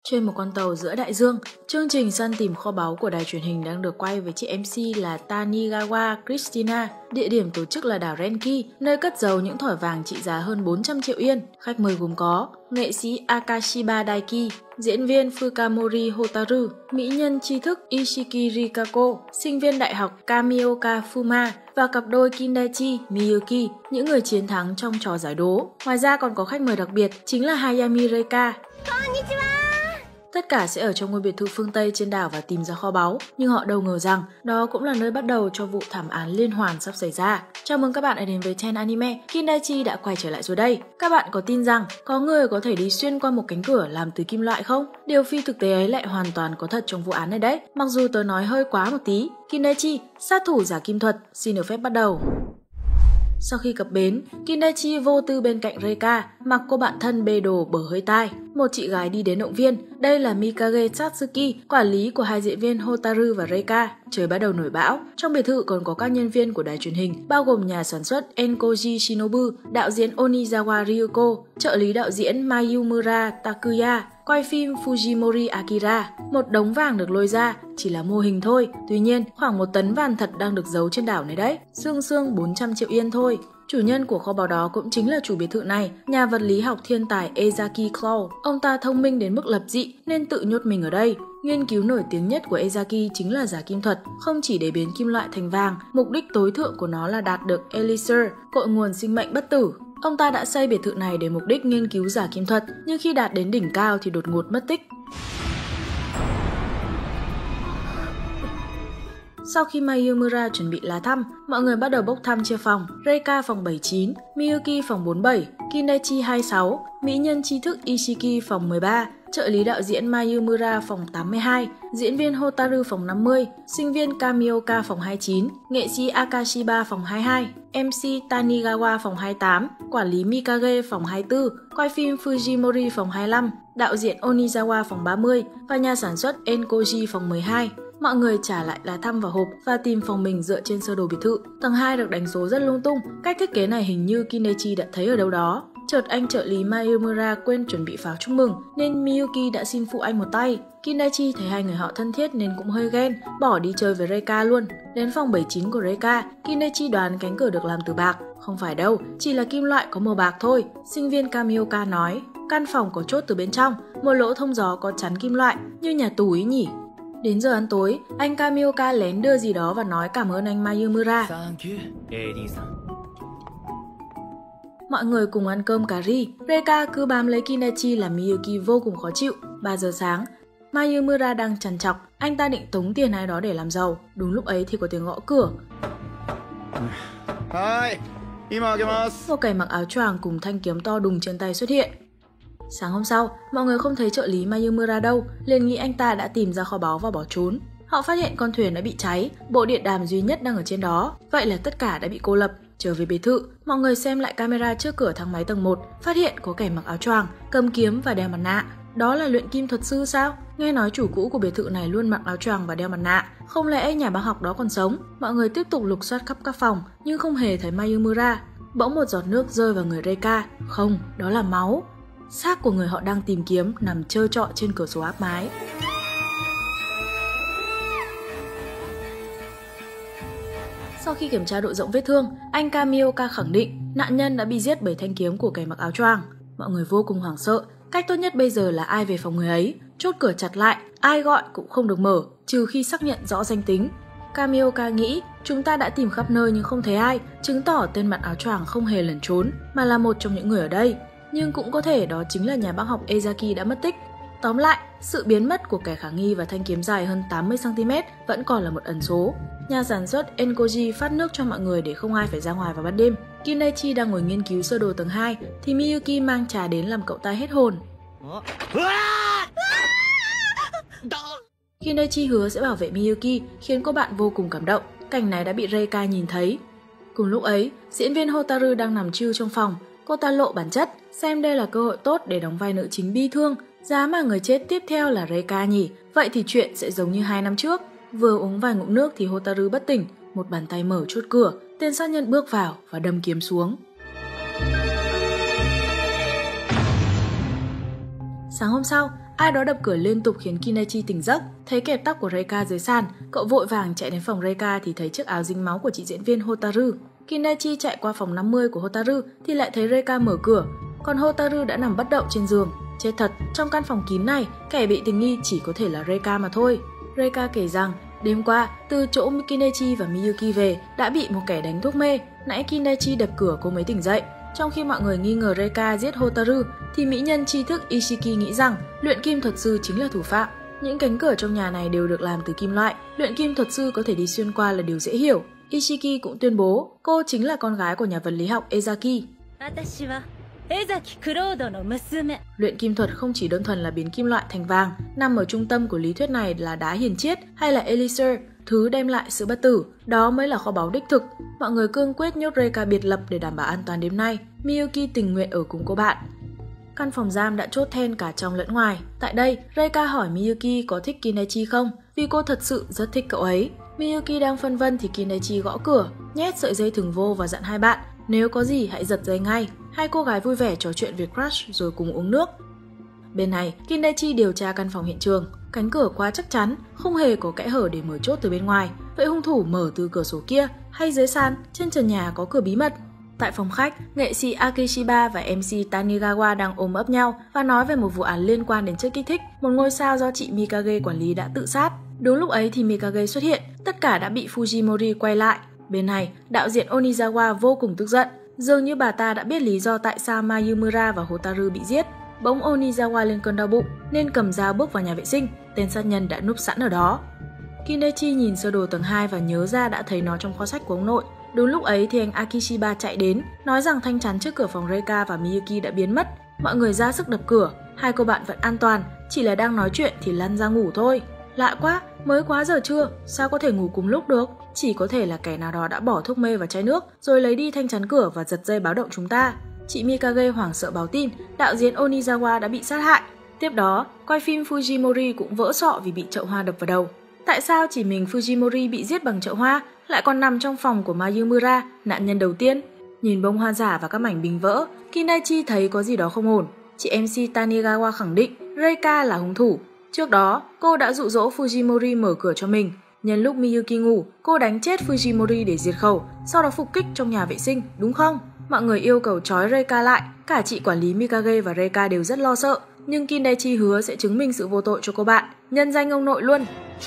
Trên một con tàu giữa đại dương, chương trình săn tìm kho báu của đài truyền hình đang được quay với chị MC là Tanigawa Christina. Địa điểm tổ chức là đảo Renki, nơi cất giấu những thỏi vàng trị giá hơn 400 triệu yên. Khách mời gồm có nghệ sĩ Akashiba Daiki, diễn viên Fukamori Hotaru, mỹ nhân tri thức Ishiki Rikako, sinh viên đại học Kamioka Fuma và cặp đôi Kindaichi Miyuki, những người chiến thắng trong trò giải đố. Ngoài ra còn có khách mời đặc biệt chính là Hayami Reika. Tất cả sẽ ở trong ngôi biệt thự phương Tây trên đảo và tìm ra kho báu, nhưng họ đâu ngờ rằng đó cũng là nơi bắt đầu cho vụ thảm án liên hoàn sắp xảy ra. Chào mừng các bạn đã đến với Ten Anime, Kindaichi đã quay trở lại rồi đây. Các bạn có tin rằng có người có thể đi xuyên qua một cánh cửa làm từ kim loại không? Điều phi thực tế ấy lại hoàn toàn có thật trong vụ án này đấy. Mặc dù tớ nói hơi quá một tí, Kindaichi, sát thủ giả kim thuật, xin được phép bắt đầu. Sau khi cập bến, Kindaichi vô tư bên cạnh Reika, mặc cô bạn thân bê đồ bở hơi tai. Một chị gái đi đến động viên, đây là Mikage Satsuki, quản lý của hai diễn viên Hotaru và Reika. Trời bắt đầu nổi bão, trong biệt thự còn có các nhân viên của đài truyền hình, bao gồm nhà sản xuất Enkoji Shinobu, đạo diễn Onizawa Ryuko, trợ lý đạo diễn Mayumura Takuya, quay phim Fujimori Akira. Một đống vàng được lôi ra, chỉ là mô hình thôi. Tuy nhiên, khoảng 1 tấn vàng thật đang được giấu trên đảo này đấy. Xương 400 triệu yên thôi. Chủ nhân của kho báu đó cũng chính là chủ biệt thự này, nhà vật lý học thiên tài Ezaki Claw. Ông ta thông minh đến mức lập dị nên tự nhốt mình ở đây. Nghiên cứu nổi tiếng nhất của Ezaki chính là giả kim thuật, không chỉ để biến kim loại thành vàng, mục đích tối thượng của nó là đạt được Elixir, cội nguồn sinh mệnh bất tử. Ông ta đã xây biệt thự này để mục đích nghiên cứu giả kim thuật, nhưng khi đạt đến đỉnh cao thì đột ngột mất tích. Sau khi Mayumura chuẩn bị lá thăm, mọi người bắt đầu bốc thăm chia phòng. Reika phòng 79, Miyuki phòng 47, Kindaichi 26, mỹ nhân tri thức Ishiki phòng 13, trợ lý đạo diễn Mayumura phòng 82, diễn viên Hotaru phòng 50, sinh viên Kamioka phòng 29, nghệ sĩ Akashiba phòng 22, MC Tanigawa phòng 28, quản lý Mikage phòng 24, quay phim Fujimori phòng 25, đạo diễn Onizawa phòng 30 và nhà sản xuất Enkoji phòng 12. Mọi người trả lại lá thăm vào hộp và tìm phòng mình dựa trên sơ đồ biệt thự. Tầng 2 được đánh số rất lung tung, cách thiết kế này hình như Kindaichi đã thấy ở đâu đó. Chợt anh trợ lý Mayumura quên chuẩn bị pháo chúc mừng nên Miyuki đã xin phụ anh một tay. Kindaichi thấy hai người họ thân thiết nên cũng hơi ghen, bỏ đi chơi với Reika luôn. Đến phòng 79 của Reika, Kindaichi đoán cánh cửa được làm từ bạc. Không phải đâu, chỉ là kim loại có màu bạc thôi. Sinh viên Kamioka nói, căn phòng có chốt từ bên trong, một lỗ thông gió có chắn kim loại, như nhà tù ý nhỉ. Đến giờ ăn tối, anh Kamioka lén đưa gì đó và nói cảm ơn anh Mayumura. Mọi người cùng ăn cơm cà ri. Reika cứ bám lấy Kindaichi làm Miyuki vô cùng khó chịu. 3 giờ sáng, Mayumura đang trằn trọc, anh ta định tống tiền ai đó để làm giàu. Đúng lúc ấy thì có tiếng gõ cửa. Một kẻ mặc áo choàng cùng thanh kiếm to đùng trên tay xuất hiện. Sáng hôm sau, mọi người không thấy trợ lý Mayumura đâu, liền nghĩ anh ta đã tìm ra kho báu và bỏ trốn. Họ phát hiện con thuyền đã bị cháy, bộ điện đàm duy nhất đang ở trên đó. Vậy là tất cả đã bị cô lập. Trở về biệt thự, mọi người xem lại camera trước cửa thang máy tầng 1, phát hiện có kẻ mặc áo choàng, cầm kiếm và đeo mặt nạ. Đó là luyện kim thuật sư sao? Nghe nói chủ cũ của biệt thự này luôn mặc áo choàng và đeo mặt nạ. Không lẽ nhà bác học đó còn sống? Mọi người tiếp tục lục soát khắp các phòng, nhưng không hề thấy Mayumura. Bỗng một giọt nước rơi vào người Reika. Không, đó là máu. Xác của người họ đang tìm kiếm nằm trơ trọi trên cửa sổ áp mái. Sau khi kiểm tra độ rộng vết thương, anh Kamioka khẳng định nạn nhân đã bị giết bởi thanh kiếm của kẻ mặc áo choàng. Mọi người vô cùng hoảng sợ. Cách tốt nhất bây giờ là ai về phòng người ấy, chốt cửa chặt lại, ai gọi cũng không được mở, trừ khi xác nhận rõ danh tính. Kamioka nghĩ chúng ta đã tìm khắp nơi nhưng không thấy ai, chứng tỏ tên mặc áo choàng không hề lẩn trốn, mà là một trong những người ở đây. Nhưng cũng có thể đó chính là nhà bác học Ezaki đã mất tích. Tóm lại, sự biến mất của kẻ khả nghi và thanh kiếm dài hơn 80cm vẫn còn là một ẩn số. Nhà sản xuất Enkoji phát nước cho mọi người để không ai phải ra ngoài vào ban đêm. Kindaichi đang ngồi nghiên cứu sơ đồ tầng 2 thì Miyuki mang trà đến làm cậu ta hết hồn. Kindaichi hứa sẽ bảo vệ Miyuki, khiến cô bạn vô cùng cảm động. Cảnh này đã bị Reika nhìn thấy. Cùng lúc ấy, diễn viên Hotaru đang nằm chill trong phòng. Cô ta lộ bản chất, xem đây là cơ hội tốt để đóng vai nữ chính bi thương. Giá mà người chết tiếp theo là Reika nhỉ? Vậy thì chuyện sẽ giống như 2 năm trước. Vừa uống vài ngụm nước thì Hotaru bất tỉnh. Một bàn tay mở chốt cửa, tên sát nhân bước vào và đâm kiếm xuống. Sáng hôm sau, ai đó đập cửa liên tục khiến Kinechi tỉnh giấc. Thấy kẹp tóc của Reika dưới sàn, cậu vội vàng chạy đến phòng Reika thì thấy chiếc áo dính máu của chị diễn viên Hotaru. Kinechi chạy qua phòng 50 của Hotaru thì lại thấy Reika mở cửa, còn Hotaru đã nằm bất động trên giường. Chết thật, trong căn phòng kín này, kẻ bị tình nghi chỉ có thể là Reika mà thôi. Reika kể rằng, đêm qua, từ chỗ Kinechi và Miyuki về, đã bị một kẻ đánh thuốc mê. Nãy Kinechi đập cửa cô mới tỉnh dậy. Trong khi mọi người nghi ngờ Reika giết Hotaru, thì mỹ nhân tri thức Ishiki nghĩ rằng luyện kim thuật sư chính là thủ phạm. Những cánh cửa trong nhà này đều được làm từ kim loại, luyện kim thuật sư có thể đi xuyên qua là điều dễ hiểu. Ishiki cũng tuyên bố cô chính là con gái của nhà vật lý học Ezaki. Luyện kim thuật không chỉ đơn thuần là biến kim loại thành vàng, nằm ở trung tâm của lý thuyết này là đá hiền chiết hay là elixir, thứ đem lại sự bất tử, đó mới là kho báu đích thực. Mọi người cương quyết nhốt Reika biệt lập để đảm bảo an toàn đêm nay. Miyuki tình nguyện ở cùng cô bạn. Căn phòng giam đã chốt then cả trong lẫn ngoài. Tại đây, Reika hỏi Miyuki có thích Kinechi không, vì cô thật sự rất thích cậu ấy. Miyuki đang phân vân thì Kinechi gõ cửa, nhét sợi dây thừng vô và dặn hai bạn, nếu có gì hãy giật dây ngay. Hai cô gái vui vẻ trò chuyện về crush rồi cùng uống nước. Bên này, Kinechi điều tra căn phòng hiện trường. Cánh cửa quá chắc chắn, không hề có kẽ hở để mở chốt từ bên ngoài. Vậy hung thủ mở từ cửa sổ kia hay dưới sàn, trên trần nhà có cửa bí mật? Tại phòng khách, nghệ sĩ Akishiba và MC Tanigawa đang ôm ấp nhau và nói về một vụ án liên quan đến chất kích thích. Một ngôi sao do chị Mikage quản lý đã tự sát. Đúng lúc ấy thì Mikage xuất hiện, tất cả đã bị Fujimori quay lại. Bên này, đạo diễn Onizawa vô cùng tức giận. Dường như bà ta đã biết lý do tại sao Mayumura và Hotaru bị giết. Bỗng Onizawa lên cơn đau bụng nên cầm dao bước vào nhà vệ sinh. Tên sát nhân đã núp sẵn ở đó. Kinechi nhìn sơ đồ tầng 2 và nhớ ra đã thấy nó trong kho sách của ông nội. Đúng lúc ấy thì anh Akishiba chạy đến, nói rằng thanh chắn trước cửa phòng Reika và Miyuki đã biến mất. Mọi người ra sức đập cửa, hai cô bạn vẫn an toàn, chỉ là đang nói chuyện thì lăn ra ngủ thôi. Lạ quá, mới quá giờ trưa, sao có thể ngủ cùng lúc được? Chỉ có thể là kẻ nào đó đã bỏ thuốc mê vào chai nước, rồi lấy đi thanh chắn cửa và giật dây báo động chúng ta. Chị Mikage hoảng sợ báo tin, đạo diễn Onizawa đã bị sát hại. Tiếp đó, quay phim Fujimori cũng vỡ sọ vì bị chậu hoa đập vào đầu. Tại sao chỉ mình Fujimori bị giết bằng chậu hoa, lại còn nằm trong phòng của Mayumura, nạn nhân đầu tiên? Nhìn bông hoa giả và các mảnh bình vỡ, Kinechi thấy có gì đó không ổn. Chị MC Tanigawa khẳng định Reika là hung thủ. Trước đó, cô đã dụ dỗ Fujimori mở cửa cho mình. Nhân lúc Miyuki ngủ, cô đánh chết Fujimori để diệt khẩu, sau đó phục kích trong nhà vệ sinh, đúng không? Mọi người yêu cầu trói Reika lại, cả chị quản lý Mikage và Reika đều rất lo sợ. Nhưng Kinechi hứa sẽ chứng minh sự vô tội cho cô bạn, nhân danh ông nội luôn.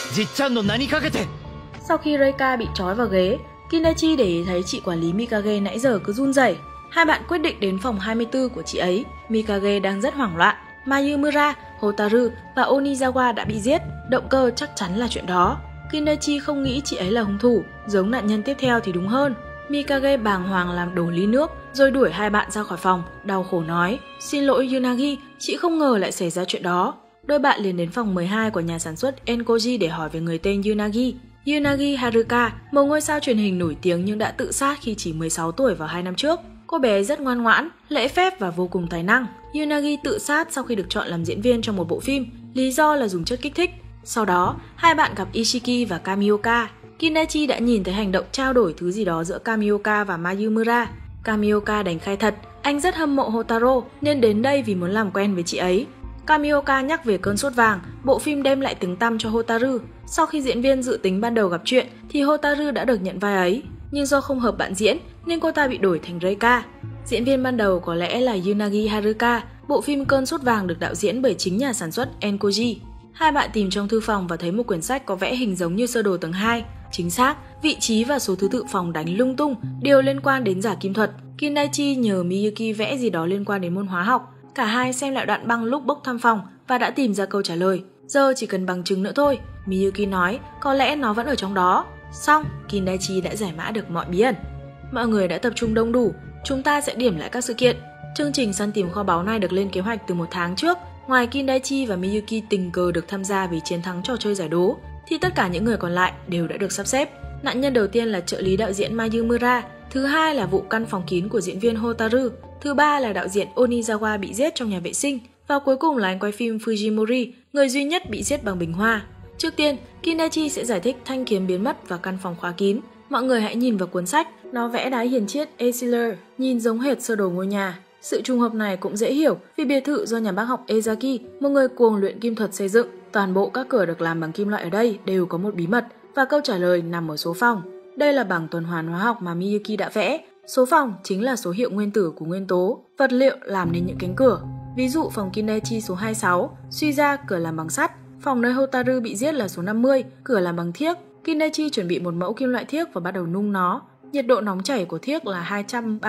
Sau khi Reika bị trói vào ghế, Kinechi để ý thấy chị quản lý Mikage nãy giờ cứ run rẩy. Hai bạn quyết định đến phòng 24 của chị ấy. Mikage đang rất hoảng loạn. Mayumura, Hotaru và Onizawa đã bị giết, động cơ chắc chắn là chuyện đó. Kinechi không nghĩ chị ấy là hung thủ, giống nạn nhân tiếp theo thì đúng hơn. Mikage bàng hoàng làm đổ ly nước, rồi đuổi hai bạn ra khỏi phòng, đau khổ nói, xin lỗi Yunagi, chị không ngờ lại xảy ra chuyện đó. Đôi bạn liền đến phòng 12 của nhà sản xuất Enkoji để hỏi về người tên Yunagi. Yunagi Haruka, một ngôi sao truyền hình nổi tiếng nhưng đã tự sát khi chỉ 16 tuổi vào 2 năm trước. Cô bé rất ngoan ngoãn, lễ phép và vô cùng tài năng. Yunagi tự sát sau khi được chọn làm diễn viên trong một bộ phim, lý do là dùng chất kích thích. Sau đó, hai bạn gặp Ishiki và Kamioka. Kinechi đã nhìn thấy hành động trao đổi thứ gì đó giữa Kamioka và Mayumura. Kamioka đành khai thật, anh rất hâm mộ Hotaru nên đến đây vì muốn làm quen với chị ấy. Kamioka nhắc về cơn sốt vàng, bộ phim đem lại tiếng tăm cho Hotaru. Sau khi diễn viên dự tính ban đầu gặp chuyện thì Hotaru đã được nhận vai ấy. Nhưng do không hợp bạn diễn nên cô ta bị đổi thành Reika. Diễn viên ban đầu có lẽ là Yunagi Haruka. Bộ phim Cơn sốt vàng được đạo diễn bởi chính nhà sản xuất Enkoji. Hai bạn tìm trong thư phòng và thấy một quyển sách có vẽ hình giống như sơ đồ tầng 2. Chính xác, vị trí và số thứ tự phòng đánh lung tung, đều liên quan đến giả kim thuật. Kinechi nhờ Miyuki vẽ gì đó liên quan đến môn hóa học. Cả hai xem lại đoạn băng lúc bốc thăm phòng và đã tìm ra câu trả lời. Giờ chỉ cần bằng chứng nữa thôi. Miyuki nói, có lẽ nó vẫn ở trong đó. Xong, Kinechi đã giải mã được mọi bí ẩn. Mọi người đã tập trung đông đủ, chúng ta sẽ điểm lại các sự kiện. Chương trình săn tìm kho báu này được lên kế hoạch từ một tháng trước. Ngoài Kinechi và Miyuki tình cờ được tham gia vì chiến thắng trò chơi giải đố, thì tất cả những người còn lại đều đã được sắp xếp. Nạn nhân đầu tiên là trợ lý đạo diễn Mayumura, thứ hai là vụ căn phòng kín của diễn viên Hotaru, thứ ba là đạo diễn Onizawa bị giết trong nhà vệ sinh, và cuối cùng là anh quay phim Fujimori, người duy nhất bị giết bằng bình hoa. Trước tiên, Kinechi sẽ giải thích thanh kiếm biến mất và căn phòng khóa kín. Mọi người hãy nhìn vào cuốn sách, nó vẽ đá hiền chiết Elixir, nhìn giống hệt sơ đồ ngôi nhà. Sự trùng hợp này cũng dễ hiểu vì biệt thự do nhà bác học Ezaki, một người cuồng luyện kim thuật xây dựng. Toàn bộ các cửa được làm bằng kim loại ở đây đều có một bí mật và câu trả lời nằm ở số phòng. Đây là bảng tuần hoàn hóa học mà Miyuki đã vẽ. Số phòng chính là số hiệu nguyên tử của nguyên tố, vật liệu làm nên những cánh cửa. Ví dụ phòng Kinechi số 26, suy ra cửa làm bằng sắt. Phòng nơi Hotaru bị giết là số 50, cửa làm bằng thiếc. Kinechi chuẩn bị một mẫu kim loại thiếc và bắt đầu nung nó. Nhiệt độ nóng chảy của thiếc là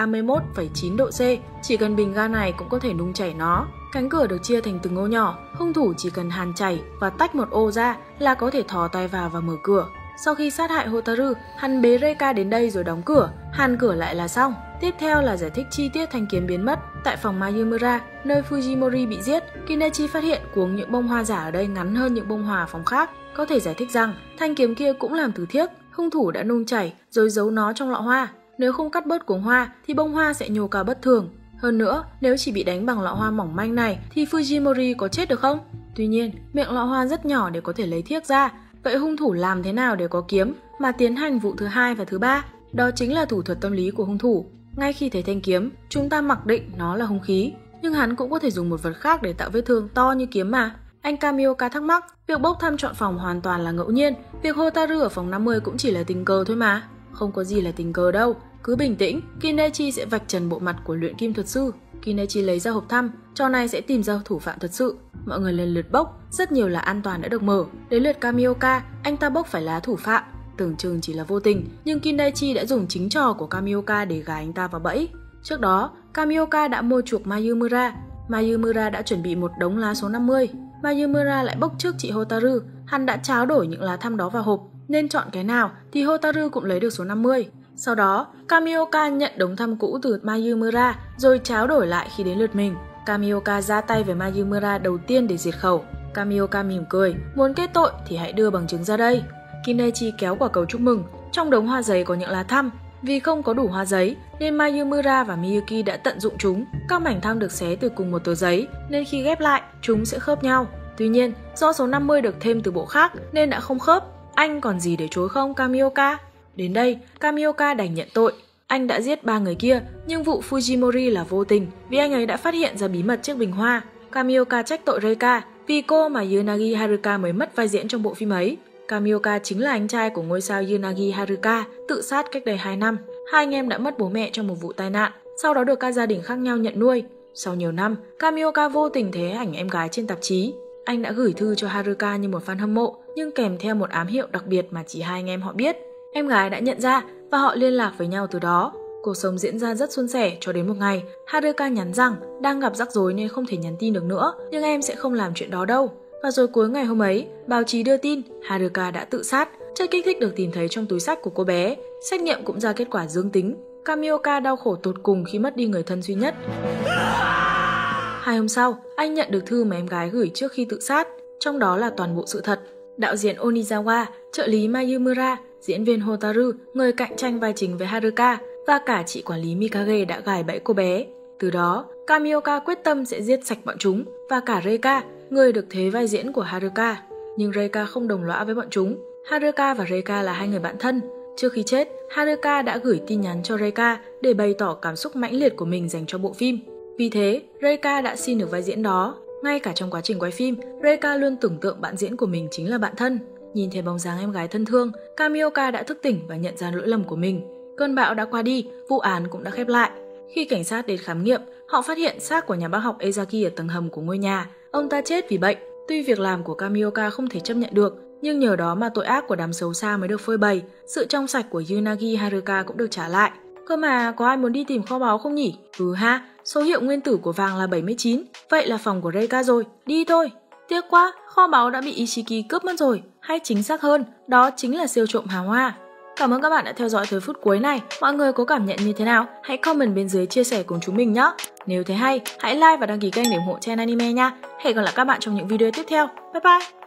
231,9 độ C, chỉ cần bình ga này cũng có thể nung chảy nó. Cánh cửa được chia thành từng ô nhỏ, hung thủ chỉ cần hàn chảy và tách một ô ra là có thể thò tay vào và mở cửa. Sau khi sát hại Hotaru, hắn bế Reika đến đây rồi đóng cửa, hàn cửa lại là xong. Tiếp theo là giải thích chi tiết thanh kiếm biến mất. Tại phòng Mayumura, nơi Fujimori bị giết, Kinechi phát hiện cuống những bông hoa giả ở đây ngắn hơn những bông hoa phòng khác. Có thể giải thích rằng thanh kiếm kia cũng làm từ thiếc, hung thủ đã nung chảy rồi giấu nó trong lọ hoa. Nếu không cắt bớt cuống hoa thì bông hoa sẽ nhô cao bất thường. Hơn nữa, nếu chỉ bị đánh bằng lọ hoa mỏng manh này thì Fujimori có chết được không? Tuy nhiên, miệng lọ hoa rất nhỏ để có thể lấy thiếc ra. Vậy hung thủ làm thế nào để có kiếm mà tiến hành vụ thứ 2 và thứ 3? Đó chính là thủ thuật tâm lý của hung thủ. Ngay khi thấy thanh kiếm, chúng ta mặc định nó là hung khí, nhưng hắn cũng có thể dùng một vật khác để tạo vết thương to như kiếm mà. Anh Kamioka thắc mắc, việc bốc thăm chọn phòng hoàn toàn là ngẫu nhiên, việc Hotaru ở phòng 50 cũng chỉ là tình cờ thôi mà. Không có gì là tình cờ đâu, cứ bình tĩnh, Kinechi sẽ vạch trần bộ mặt của luyện kim thuật sư. Kinechi lấy ra hộp thăm, trò này sẽ tìm ra thủ phạm thật sự. Mọi người lần lượt bốc, rất nhiều là an toàn đã được mở. Đến lượt Kamioka, anh ta bốc phải lá thủ phạm. Tưởng chừng chỉ là vô tình, nhưng Kinechi đã dùng chính trò của Kamioka để gài anh ta vào bẫy. Trước đó, Kamioka đã mua chuộc Mayumura. Mayumura đã chuẩn bị một đống lá số 50. Mayumura lại bốc trước chị Hotaru. Hắn đã tráo đổi những lá thăm đó vào hộp, nên chọn cái nào thì Hotaru cũng lấy được số 50. Sau đó, Kamioka nhận đống thăm cũ từ Mayumura rồi tráo đổi lại khi đến lượt mình. Kamioka ra tay với Mayumura đầu tiên để diệt khẩu. Kamioka mỉm cười, muốn kết tội thì hãy đưa bằng chứng ra đây. Kinechi kéo quả cầu chúc mừng, trong đống hoa giấy có những lá thăm. Vì không có đủ hoa giấy nên Mayumura và Miyuki đã tận dụng chúng. Các mảnh thăm được xé từ cùng một tờ giấy nên khi ghép lại chúng sẽ khớp nhau. Tuy nhiên, do số 50 được thêm từ bộ khác nên đã không khớp. Anh còn gì để chối không Kamioka? Đến đây, Kamioka đành nhận tội. Anh đã giết 3 người kia, nhưng vụ Fujimori là vô tình vì anh ấy đã phát hiện ra bí mật chiếc bình hoa. Kamioka trách tội Reika vì cô mà Yunagi Haruka mới mất vai diễn trong bộ phim ấy. Kamioka chính là anh trai của ngôi sao Yunagi Haruka, tự sát cách đây 2 năm. Hai anh em đã mất bố mẹ trong một vụ tai nạn, sau đó được các gia đình khác nhau nhận nuôi. Sau nhiều năm, Kamioka vô tình thấy ảnh em gái trên tạp chí. Anh đã gửi thư cho Haruka như một fan hâm mộ, nhưng kèm theo một ám hiệu đặc biệt mà chỉ hai anh em họ biết. Em gái đã nhận ra và họ liên lạc với nhau từ đó. Cuộc sống diễn ra rất suôn sẻ cho đến một ngày, Haruka nhắn rằng đang gặp rắc rối nên không thể nhắn tin được nữa, nhưng em sẽ không làm chuyện đó đâu. Và rồi cuối ngày hôm ấy, báo chí đưa tin Haruka đã tự sát. Chất kích thích được tìm thấy trong túi xách của cô bé. Xét nghiệm cũng ra kết quả dương tính. Kamioka đau khổ tột cùng khi mất đi người thân duy nhất. 2 hôm sau, anh nhận được thư mà em gái gửi trước khi tự sát. Trong đó là toàn bộ sự thật. Đạo diễn Onizawa, trợ lý Mayumura, diễn viên Hotaru, người cạnh tranh vai chính với Haruka, và cả chị quản lý Mikage đã gài bẫy cô bé. Từ đó, Kamioka quyết tâm sẽ giết sạch bọn chúng và cả Reika, người được thế vai diễn của Haruka. Nhưng Reika không đồng lõa với bọn chúng. Haruka và Reika là hai người bạn thân. Trước khi chết, Haruka đã gửi tin nhắn cho Reika để bày tỏ cảm xúc mãnh liệt của mình dành cho bộ phim. Vì thế, Reika đã xin được vai diễn đó. Ngay cả trong quá trình quay phim, Reika luôn tưởng tượng bạn diễn của mình chính là bạn thân. Nhìn thấy bóng dáng em gái thân thương, Kamioka đã thức tỉnh và nhận ra lỗi lầm của mình. Cơn bão đã qua đi, vụ án cũng đã khép lại. Khi cảnh sát đến khám nghiệm, họ phát hiện xác của nhà bác học Ezaki ở tầng hầm của ngôi nhà. Ông ta chết vì bệnh. Tuy việc làm của Kamioka không thể chấp nhận được, nhưng nhờ đó mà tội ác của đám xấu xa mới được phơi bày. Sự trong sạch của Yunagi Haruka cũng được trả lại. Cơ mà có ai muốn đi tìm kho báu không nhỉ? Ừ ha, số hiệu nguyên tử của vàng là 79. Vậy là phòng của Reika rồi, đi thôi. Tiếc quá, kho báu đã bị Ishiki cướp mất rồi. Hay chính xác hơn, đó chính là siêu trộm hào hoa. Cảm ơn các bạn đã theo dõi tới phút cuối này. Mọi người có cảm nhận như thế nào? Hãy comment bên dưới chia sẻ cùng chúng mình nhé. Nếu thấy hay, hãy like và đăng ký kênh để ủng hộ channel anime nha. Hẹn gặp lại các bạn trong những video tiếp theo. Bye bye!